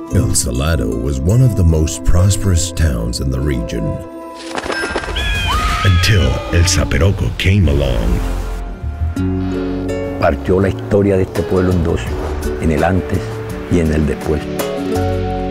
El Salado was one of the most prosperous towns in the region. Until El Zaperoco came along. Partió la historia de este pueblo en dos, en el antes y en el después.